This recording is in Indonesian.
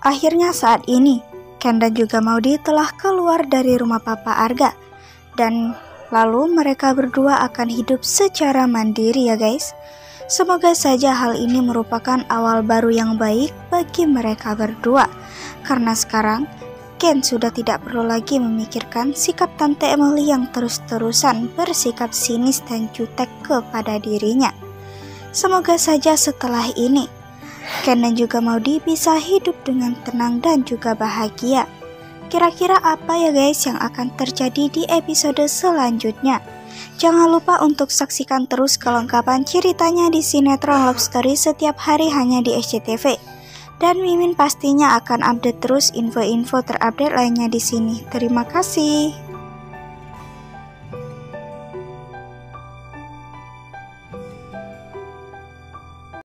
Akhirnya saat ini, Ken dan juga Maudy telah keluar dari rumah Papa Arga. Dan lalu mereka berdua akan hidup secara mandiri ya guys. Semoga saja hal ini merupakan awal baru yang baik bagi mereka berdua. Karena sekarang, Ken sudah tidak perlu lagi memikirkan sikap Tante Emily yang terus-terusan bersikap sinis dan jutek kepada dirinya. Semoga saja setelah ini, Ken dan juga Maudy bisa hidup dengan tenang dan juga bahagia. Kira-kira apa ya guys yang akan terjadi di episode selanjutnya? Jangan lupa untuk saksikan terus kelengkapan ceritanya di sinetron Love Story setiap hari hanya di SCTV. Dan Mimin pastinya akan update terus info-info terupdate lainnya di sini. Terima kasih.